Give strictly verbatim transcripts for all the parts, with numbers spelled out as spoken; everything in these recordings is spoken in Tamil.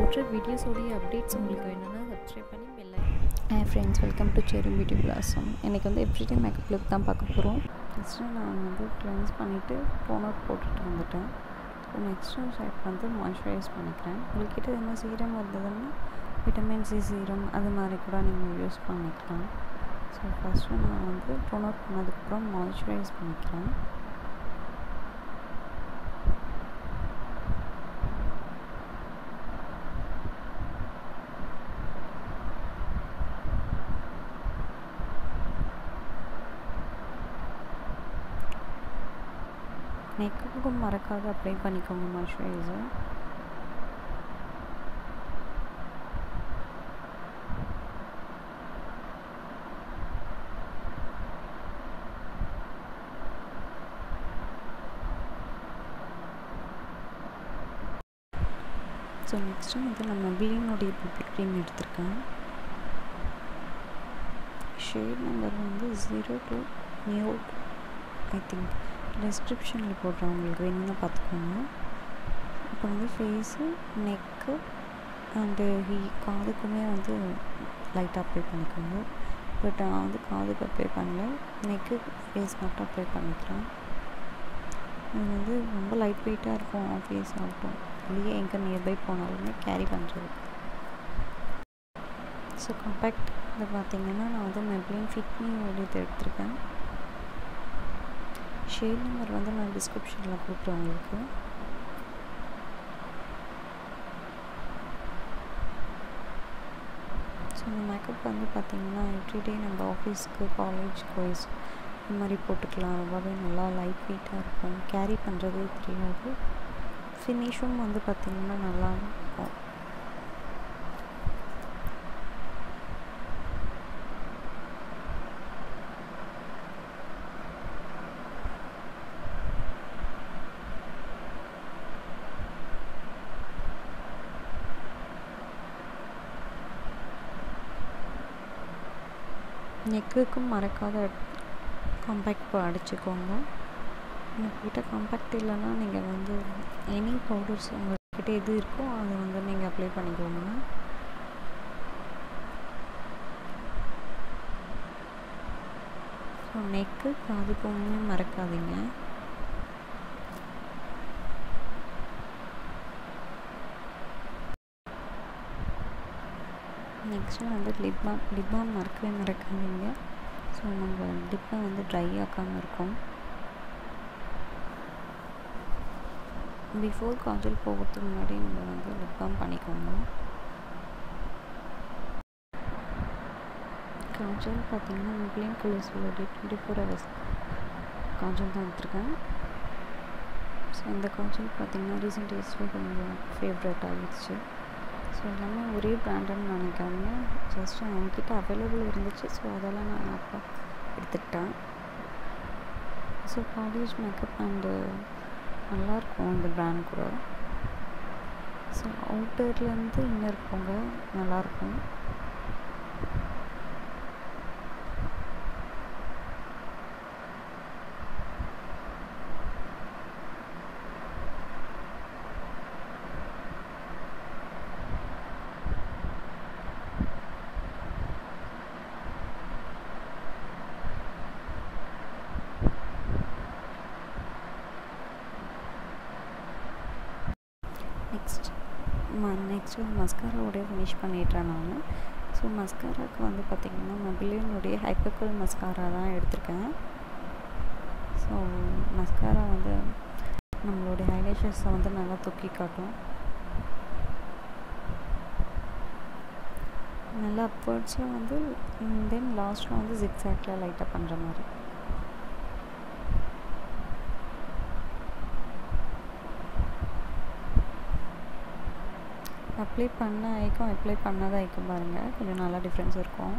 போடுற வீடியோஸோடைய அப்டேட்ஸ் உங்களுக்கு வேணும்னா சப்ஸ்கிரைப் பண்ணி bell hi friends, welcome to Cherry Beauty Blossom. இன்றைக்கி வந்து எவ்ரிடே மேக்கப் லுக் தான் பார்க்க போகிறோம். ஃபஸ்ட்டு நான் வந்து கிளென்ஸ் பண்ணிவிட்டு டோனர் போட்டுட்டு வந்துட்டேன். ஸோ நெக்ஸ்ட்டு ஷேப் வந்து மாய்ஸ்சரைஸ் பண்ணிக்கிறேன். உங்கள்கிட்ட என்ன சீரம் இருந்ததுன்னா விட்டமின் சி சீரம் அது மாதிரி கூட நீங்கள் யூஸ் பண்ணிக்கலாம். ஸோ ஃபஸ்ட்டு நான் வந்து டோனர் பண்ணதுக்கப்புறம் மாய்ஸ்சரைஸ் பண்ணிக்கிறேன். நெக்குக்கும் மறக்காத அப்ளை பண்ணிக்கோங்க மாய்ஸ்சரைசர். ஸோ நெக்ஸ்ட்டு வந்து நான் மெபிலினுடைய பிபி க்ரீம் எடுத்திருக்கேன். ஷேட் நம்பர் வந்து zero two new I think டிஸ்கிரிப்ஷனில் போடுறேன், உங்களுக்கு வேணும்னா பார்த்துக்கோங்க. இப்போ வந்து ஃபேஸு, நெக்கு அண்டு ஹீ காதுக்குமே வந்து லைட்டாக அப்ளை பண்ணிக்கோங்க. பட் நான் வந்து காதுக்கு அப்ளை பண்ணல, நெக்கு ஃபேஸ் மட்டும் அப்ளை பண்ணிக்கிறேன். இது வந்து ரொம்ப லைட் வெயிட்டாக இருக்கும், ஃபேஸ் ஆகட்டும் வெளியே எங்கே நியர்பை போனாலுமே கேரி பண்ணுறது. ஸோ காம்பேக்ட் இது பார்த்திங்கன்னா நான் வந்து மெபிலின் ஃபிட்மி இது எடுத்திருக்கேன். ஷேட் நம்பர் வந்து நான் டிஸ்கிரிப்ஷனில் கொடுக்குறேன் உங்களுக்கு. ஸோ இந்த மேக்கப் வந்து பார்த்திங்கன்னா எவ்ரிடே நம்ம ஆஃபீஸ்க்கு, காலேஜ், கோய்ஸ் இந்த மாதிரி போட்டுக்கலாம். ரொம்பவே நல்லா லைட் வெயிட்டாக இருக்கும், கேரி பண்ணுறதே தெரியாது. ஃபினிஷும் வந்து பார்த்திங்கன்னா நல்லா இருக்கும். நெக்குக்கும் மறக்காத காம்பேக்ட் அடிச்சுக்கோங்க. உங்கள்கிட்ட காம்பேக்ட் இல்லைன்னா நீங்கள் வந்து எனி பவுடர்ஸ் உங்கள்கிட்ட எது இருக்கோ அதை வந்து நீங்கள் அப்ளை பண்ணிக்கோங்க. ஸோ நெக்கு காதுக்குமே மறக்காதீங்க. நெக்ஸ்ட்டு வந்து லிப் பாம் லிப் பாம் மறக்கவே மறக்காதீங்க. ஸோ நம்ம லிப்பை வந்து ட்ரை ஆக்காமல் இருக்கும். பிஃபோர் காஜல் போகிறதுக்கு முன்னாடி நம்ம வந்து லிப் பாம் பண்ணிக்கோங்க. காஜல் பார்த்திங்கன்னா மெபிலின் கலர்ஸோட டுவெண்ட்டி ஃபோர் ஹவர்ஸ் காஜல் தான் எடுத்துருக்கேன். ஸோ இந்த காஜல் பார்த்திங்கன்னா ரீசெண்ட் டேஸில் கொஞ்சம் ஃபேவரட் ஆகிடுச்சு. ஸோ எல்லாமே ஒரே பிராண்டுன்னு நினைக்காம ஜஸ்ட் என்கிட்ட அவைலபிள் இருந்துச்சு. ஸோ அதெல்லாம் நான் அப்போ எடுத்துக்கிட்டேன். ஸோ காலேஜ் மேக்கப் அண்டு நல்லாயிருக்கும் இந்த பிராண்ட் கூட. ஸோ அவுட்டர்லேருந்து இன்னர் போங்க நல்லாயிருக்கும். நெக்ஸ்ட் ம நெக்ஸ்ட்டு மஸ்காராவோடைய ஃபினிஷ் பண்ணிடுறேன் நான். ஸோ மஸ்காராவுக்கு வந்து பார்த்திங்கன்னா மெபிலினுடைய ஹைப்பர்கல் மஸ்காரா தான் எடுத்திருக்கேன். ஸோ மஸ்காரா வந்து நம்மளுடைய ஹைலைஷர்ஸை வந்து நல்லா தூக்கி காட்டும். நல்லா அப்வர்ட்ஸில் வந்து தென் லாஸ்ட்டில் வந்து ஜிக்ஸாக்டில் லைட்டாக பண்ணுற மாதிரி. அப்ளை பண்ண ஐக்கும் அப்ளை பண்ணாத ஐக்கும் பாருங்கள், கொஞ்சம் நல்லா டிஃப்ரென்ஸ் இருக்கும்.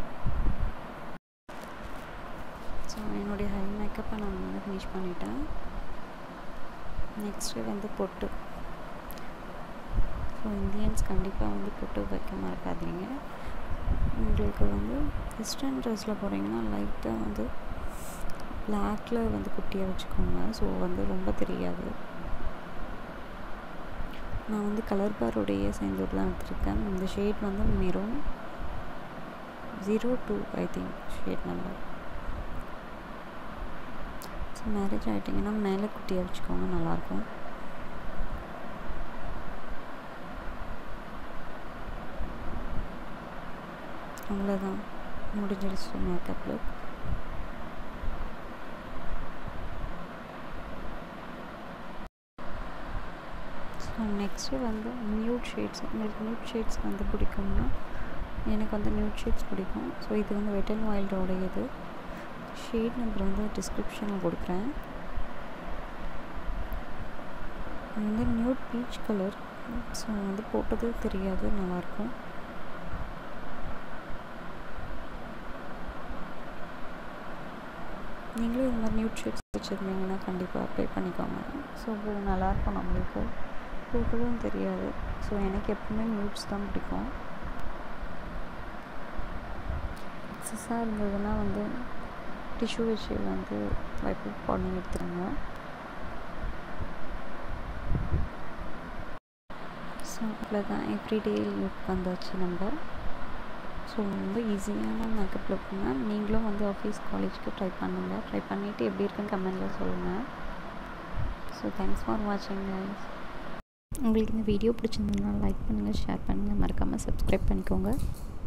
ஸோ என்னுடைய ஹை மேக்கப்பை நான் வந்து ஃபினிஷ் பண்ணிட்டேன். நெக்ஸ்ட்டு வந்து பொட்டு. ஸோ இந்தியன்ஸ் கண்டிப்பாக வந்து பொட்டு வைக்க மறக்காதீங்க. உங்களுக்கு வந்து வெஸ்டர்ன் ட்ரெஸ்ஸில் போகிறீங்கன்னா லைட்டாக வந்து பிளாக்கில் வந்து குட்டியாக வச்சுக்கோங்க. ஸோ வந்து ரொம்ப தெரியாது. நான் வந்து கலர் பாருடைய சேர்ந்தூர் தான் எடுத்திருக்கேன். இந்த ஷேட் வந்து maroon zero two I think shade number. So marriage ஆகிட்டிங்கன்னா மேலே குட்டியாக வச்சுக்கோங்க, நல்லாயிருக்கும். அவ்வளோதான், முடிஞ்சிடுச்சு மேக்கப் லுக். ஸோ நெக்ஸ்ட்டு வந்து நியூட் ஷேட்ஸ். உங்களுக்கு நியூட் ஷேட்ஸ் வந்து பிடிக்கும்னா, எனக்கு வந்து நியூட் ஷேட்ஸ் பிடிக்கும். ஸோ இது வந்து வெட் அண்ட் வைல்டோடையது. ஷேட் நம்பர் வந்து டிஸ்கிரிப்ஷனில் கொடுக்குறேன். இது வந்து நியூட் பீச் கலர். ஸோ வந்து போட்டது தெரியாது, நல்லாயிருக்கும். நீங்களும் இது மாதிரி நியூட் ஷேட்ஸ் வச்சுருந்தீங்கன்னா கண்டிப்பாக அப்ளை பண்ணிக்கோங்க. ஸோ இது நல்லாயிருக்கும், நம்மளுக்கு போட்டதும் தெரியாது. ஸோ எனக்கு எப்பவுமே நியூட்ஸ் தான் பிடிக்கும். எக்ஸஸாக இருந்ததுன்னா வந்து டிஷ்யூ வச்சு வந்து வைப் பண்ணி எடுத்துருங்க. ஸோ அவ்வளோதான், எவ்ரிடே லுக் வந்தாச்சு நம்ம. ஸோ ரொம்ப ஈஸியான மேக்கப் லுக்குங்க. நீங்களும் வந்து ஆஃபீஸ் காலேஜ்க்கு ட்ரை பண்ணுங்கள். ட்ரை பண்ணிவிட்டு எப்படி இருக்குன்னு கமெண்டில் சொல்லுங்கள். ஸோ தேங்க்ஸ் ஃபார் வாட்சிங் கைஸ். உங்களுக்கு இந்த வீடியோ பிடிச்சிருந்ததுன்னா லைக் பண்ணுங்கள், ஷேர் பண்ணுங்கள், மறக்காமல் சப்ஸ்கிரைப் பண்ணிக்கோங்க.